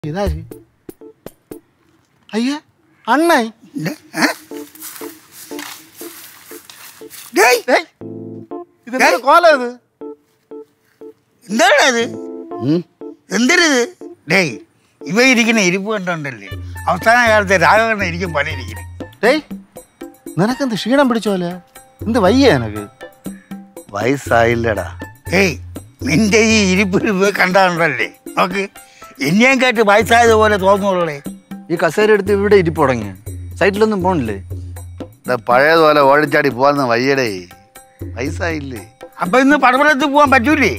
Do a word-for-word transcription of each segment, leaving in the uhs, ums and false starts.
ഇതാര് അയ്യ അണ്ണേ ഇത് കോല ഇത് എന്താണ് അത്? എന്തരുത് ഡേയ് ഇവ ഇരിക്കുന്ന ഇരിപ്പ് കണ്ടോണ്ടല്ലേ അവസാന കാലത്തെ രാഘവണ്ണ ഇരിക്കും പല ഇരിക്കുന്നത്. ഡേയ് നിനക്കെന്ത് ക്ഷീണം പിടിച്ചോലെ? എന്ത് വയ്യ എനക്ക്? വയസ്സായില്ലടാ. ഏയ് നിന്റെ ഈ ഇരിപ്പ് കണ്ടാണ്ടല്ലേ നോക്ക് എന്നെയും കേട്ട് വയസ്സായതുപോലെ തോന്നുള്ളേ. ഈ കസേര എടുത്ത് ഇവിടെ ഇരിപ്പ് തുടങ്ങി സൈറ്റിലൊന്നും പോണില്ലേ? പഴയതുപോലെ ഓടിച്ചാടി പോവാന്ന് വയ്യടേ, വയസ്സായില്ലേ. അപ്പൊ ഇന്ന് പടവലത്ത് പോവാൻ പറ്റൂലേ?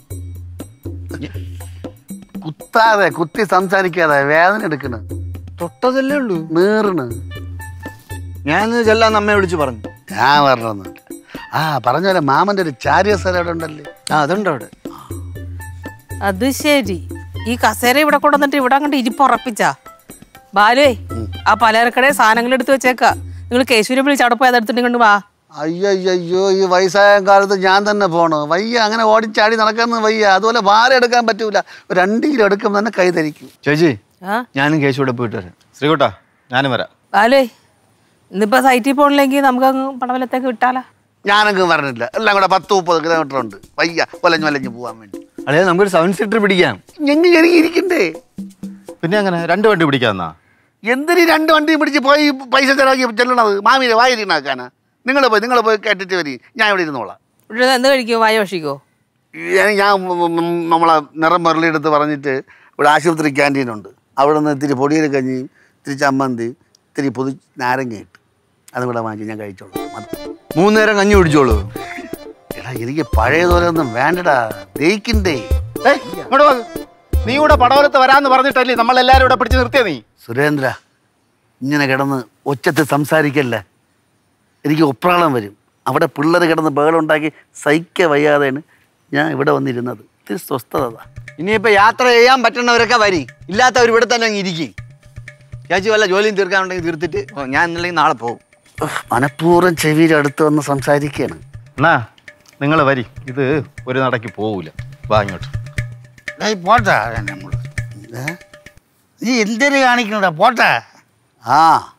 കുത്താതെ കുത്തി സംസാരിക്കാതെ വേദന എടുക്കണ്. തൊട്ടതല്ലേ ഉള്ളൂ, നീറണ്. ഞാൻ ചെല്ലാൻ അമ്മയെ വിളിച്ചു പറഞ്ഞു. ഞാൻ പറഞ്ഞൊന്നുമില്ല. ആ പറഞ്ഞ പോലെ മാമന്റെ ഒരു ചാരിയ സ്ഥലം അവിടെ ഉണ്ടല്ലേ? ആ അതുണ്ട് അവിടെ. അത് ശരി. ഈ കസേര ഇവിടെ കൊണ്ടുവന്നിട്ട് ഇവിടെ അങ്ങോട്ട് ഇരിപ്പുറപ്പിച്ചാ ബാലുവേ. ആ പലചരക്കടെ സാധനങ്ങൾ എടുത്ത് വെച്ചേക്കാ. നിങ്ങൾ കേശുവിനെ വിളിച്ച് അവിടെ പോയി അതെടുത്തിട്ട് വാ. അയ്യോ ഈ വയസ്സായ കാലത്ത് ഞാൻ തന്നെ പോണോ? വയ്യ, അങ്ങനെ ഓടിച്ചാടി നടക്കാന്ന് വയ്യ. അതുപോലെ ഭാരം എടുക്കാൻ പറ്റൂല. രണ്ട് കിലോ എടുക്കുമ്പോൾ തന്നെ കൈ ധരിക്കും. ചേച്ചി ഞാനും കേശുവിടെ പോയിട്ട് വരാം. ശ്രീകുട്ടാ ഞാനും വരാം. ബാലുവേ ഇന്നിപ്പോ സൈറ്റിൽ പോണില്ലെങ്കിൽ നമുക്ക് അങ്ങ് പടവലത്തേക്ക് വിട്ടാലാ? ഞാനങ്ങ് പറഞ്ഞില്ല, എല്ലാം കൂടെ പത്ത് മുപ്പത് കിലോമീറ്റർ ഉണ്ട്. വയ്യ വലഞ്ഞു വലഞ്ഞു പോവാൻ വേണ്ടി. അതെ നമുക്കൊരു സെവൻ സീറ്റർ പിടിക്കാം. ഞങ്ങൾ ഇരിക്കണ്ടേ? പിന്നെ അങ്ങനെ രണ്ട് വണ്ടി പിടിക്കാന്നാ? എന്തിനീ രണ്ട് വണ്ടിയും പിടിച്ച് പോയി പൈസ ചെലവാക്കി ചെല്ലണത്? മാമിയെ വായിരിക്കണാക്കാനാ? നിങ്ങൾ പോയി നിങ്ങൾ പോയി കേട്ടിട്ട് വരി, ഞാൻ ഇവിടെ ഇരുന്നോളാം. ഇവിടെ എന്ത് കഴിക്കോ? വായ ഭക്ഷിക്കോ? ഞാൻ നമ്മളെ നിറം മുരളിയെടുത്ത് പറഞ്ഞിട്ട് ഇവിടെ ആശുപത്രി ക്യാൻറ്റീനുണ്ട്, അവിടെ നിന്ന് ഇത്തിരി പൊടിയൊരു കഞ്ഞി, ഇത്തിരി ചമ്മന്തി, ഇത്തിരി പൊതി നാരങ്ങ ഇട്ട് അതും കൂടെ വാങ്ങിച്ച് ഞാൻ കഴിച്ചോളൂ. മൂന്ന് നേരം കഞ്ഞി കുടിച്ചോളൂ. എടാ എനിക്ക് പഴയതുപോലെ ഒന്നും വേണ്ടടാ, ദഹിക്കണ്ടേ. നീ കൂടെ പടവലത്ത് വരാന്ന് പറഞ്ഞിട്ടല്ലേ നമ്മളെല്ലാരും ഇവിടെ പിടിച്ച് നിർത്തിയ നീ? സുരേന്ദ്ര ഇങ്ങനെ കിടന്ന് ഒച്ചത്തിൽ സംസാരിക്കല്ലേ, എനിക്ക് ഒപ്രാളം വരും. അവിടെ പിള്ളേർ കിടന്ന് ബഹളുണ്ടാക്കി സഹിക്ക വയ്യാതെയാണ് ഞാൻ ഇവിടെ വന്നിരുന്നത്. ഇത്തിരി സ്വസ്ഥത. ഇനിയിപ്പോൾ യാത്ര ചെയ്യാൻ പറ്റുന്നവരൊക്കെ വരി, ഇല്ലാത്തവർ ഇവിടെ തന്നെ അങ്ങ് ഇരിക്കും. ചേച്ചി വല്ല ജോലിയും തീർക്കാനുണ്ടെങ്കിൽ തീർത്തിട്ട് ഞാൻ ഇന്നല്ലെങ്കിൽ നാളെ പോകും. മനഃപൂർവ്വം ചെവിയുടെ അടുത്ത് വന്ന് സംസാരിക്കുകയാണ്. എന്നാ നിങ്ങൾ വരി, ഇത് ഒരു നടക്ക് പോവൂല. വാ ഇങ്ങോട്ട്. പോട്ടാ നമ്മൾ നീ എന്തൊരു കാണിക്കണടാ? പോട്ടാ. ആ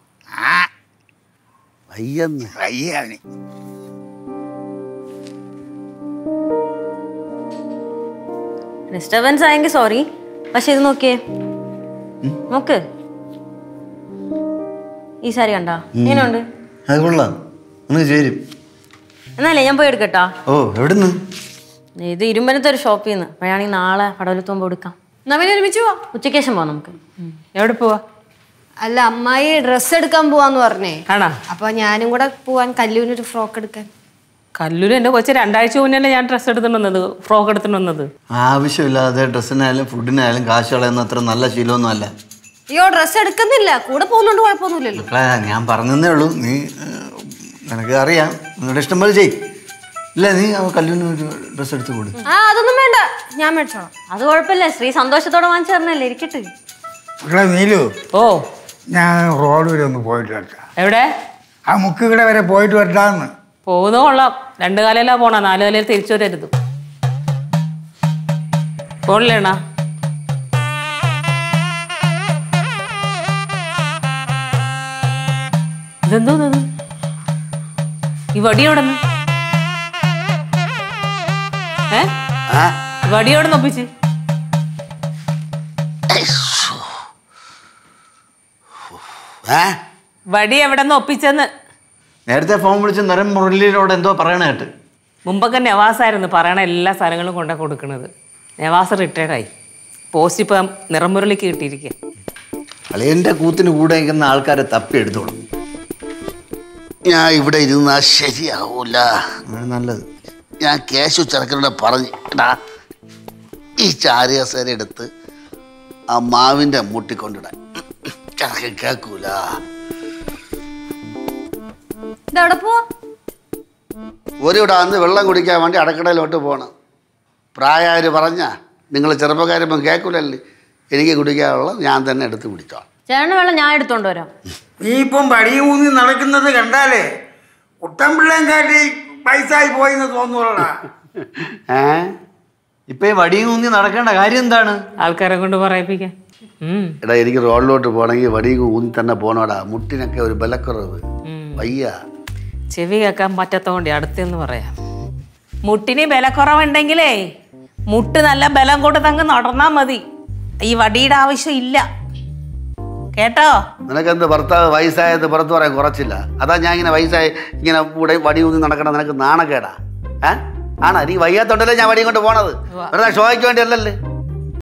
വയ്യെന്ന് വയ്യാണ്. ഡിസ്റ്റർബൻസ് ആയെങ്കിൽ സോറി. പക്ഷെ ഇത് നോക്കിയേ, നോക്ക് ഈ സാരി കണ്ടാ എങ്ങനെയുണ്ട്? അത് കൊള്ളാം, ചേരും. എന്നാലേ ഞാൻ പോയി എടുക്കട്ടാ. ഓ എവിടുന്ന്? ഇത് ഇരുമ്പനത്തെ ഒരു ഷോപ്പിൽ നിന്ന്. അപ്പോഴാണെങ്കിൽ നാളെ പടവലത്ത് പോകുമ്പോൾ എടുക്കാം. നമ്മൾ ഒരുമിച്ച് പോവാം. ഉച്ചയ്ക്ക് ശേഷം പോവാം നമുക്ക്. എവിടെ പോവാ? അല്ല അമ്മായി ഡ്രസ്സ് എടുക്കാൻ പോവാന്ന് പറഞ്ഞേ. ആണോ? അപ്പൊ ഞാനും കൂടെ പോവാൻ കല്ലൂരിനൊരു ഫ്രോക്ക് എടുക്കാൻ. കല്ലൂര് എന്റെ കൊച്ചു രണ്ടാഴ്ച മുന്നല്ലേ ഞാൻ ഡ്രസ്സ് എടുത്തിട്ട് വന്നത്, ഫ്രോക്ക് എടുത്തിട്ട് വന്നത്. ആവശ്യമില്ലാതെ ഡ്രസ്സിനായാലും ഫുഡിനായാലും കാശ് കളയുന്ന അത്ര നല്ല ശീലമൊന്നും അല്ല. അയ്യോ ഡ്രസ്സ് എടുക്കുന്നില്ല, കൂടെ പോകുന്നോണ്ട് കുഴപ്പമൊന്നുമില്ലല്ലോ. ഞാൻ പറഞ്ഞതേ ഉള്ളൂ, നീ നിനക്ക് അറിയാം, നിങ്ങളുടെ ഇഷ്ടം പോലെ ചെയ്. ഇല്ല നീ കല്ലൂരിന് ഒരു ഡ്രസ്സ് എടുത്ത് കൊടു. ആ അതൊന്നും വേണ്ട, ഞാൻ മേടിച്ചോളാം. അത് കുഴപ്പമില്ല, ശ്രീ സന്തോഷത്തോടെ വാങ്ങിച്ചു തരണല്ലേ, ഇരിക്കട്ടെ. നീലു ഓ ഞാൻ റോഡ് വരെ ഒന്ന് പോയിട്ട് വരട്ടാ. എവിടെ? ആ മുക്കുകിട വരെ പോയിട്ട് വരട്ടാന്ന്. പോകുന്ന കൊള്ളാം. രണ്ടു കാലയിലാ പോണ, നാല് കാലയിൽ തിരിച്ചു വരരുത്. പോണില്ലേണ? ഇതെന്തോന്നത്? ഈ വടി എവിടെ നിന്ന്? ഏ വടി എവിടെ നിന്ന് ഒപ്പിച്ച്? വടി എവിടെ നിന്ന് ഒപ്പിച്ചെന്ന്? നേരത്തെ ഫോൺ വിളിച്ച് നിറം മുരളിയിലോട് എന്തോ പറയണ കേട്ട്. മുമ്പൊക്കെ നെവാസായിരുന്നു പറയണ എല്ലാ സാധനങ്ങളും കൊണ്ടു കൊടുക്കുന്നത്. നെവാസ് റിട്ടയർഡായി. പോസ്റ്റ് ഇപ്പം നിറമുരളിക്ക് കിട്ടിയിരിക്കുക. അളിയൻ്റെ കൂത്തിന് കൂടെ നിൽക്കുന്ന ആൾക്കാരെ തപ്പി എടുത്തോളൂ. ഞാൻ ഇവിടെ ഇരുന്നാൽ ശരിയാവൂല. നല്ലത് ഞാൻ കേശു ചെറുക്കനോട് പറഞ്ഞു, എടാ ഈ ചാരിയസേര എടുത്ത് ആ മാവിൻ്റെ മുട്ടിക്കൊണ്ടിടാൻ. ചെറുക്കൻ കേൾക്കൂല. ഒരിവിടെ അന്ന് വെള്ളം കുടിക്കാൻ വേണ്ടി അടക്കടയിലോട്ട് പോകണം. പ്രായമാര് പറഞ്ഞ നിങ്ങൾ ചെറുപ്പക്കാരിപ്പം കേൾക്കൂലല്ലേ, എനിക്ക് കുടിക്കാനുള്ള ഞാൻ തന്നെ എടുത്ത് കുടിച്ചോളാം. ചേട്ടന് വെള്ളം ഞാൻ എടുത്തോണ്ട് വരാം. നീ ഇപ്പം പടിയും ഊന്നി നടക്കുന്നത് കണ്ടാലേ കുട്ടമ്പിള്ളേം കാട്ടി പൈസായി പോയിന്ന് തോന്നുള്ളടാ. ഏ ഇപ്പൊ ഈ വടിയും ഊന്നി നടക്കേണ്ട കാര്യം എന്താണ്? ആൾക്കാരെ കൊണ്ട് പറയിപ്പിക്കാൻ. എടാ എനിക്ക് റോഡിലോട്ട് പോകണമെങ്കിൽ വടിയും ഊന്നി തന്നെ പോണോടാ. മുട്ടിനൊക്കെ ഒരു ബലക്കുറവ്, വയ്യ. ചെവി കേൾക്കാൻ പറ്റാത്തോണ്ട് അടുത്തെന്ന് പറയാം. മുട്ടിന് ബലക്കുറവുണ്ടെങ്കിലേ മുട്ട് നല്ല ബലം കൊണ്ട് തങ്ങ് നടന്നാ മതി. ഈ വടിയുടെ ആവശ്യം ഇല്ല കേട്ടോ. നിനക്കെന്ത് ഭർത്താവ് വയസ്സായത് പുറത്ത് പറയാൻ കുറച്ചില്ല? അതാ ഞാൻ ഇങ്ങനെ വയസ്സായി ഇങ്ങനെ കൂടെ വടി ഊന്നി നടക്കണം. നിനക്ക് നാണക്കേടാ? ഏഹ് ആണോ? നീ വയ്യാത്തോണ്ടല്ലേ ഞാൻ വടിയും കൊണ്ട് പോണത്. വെറുതെ ഷോയ്ക്ക് വേണ്ടി അല്ലല്ലേ.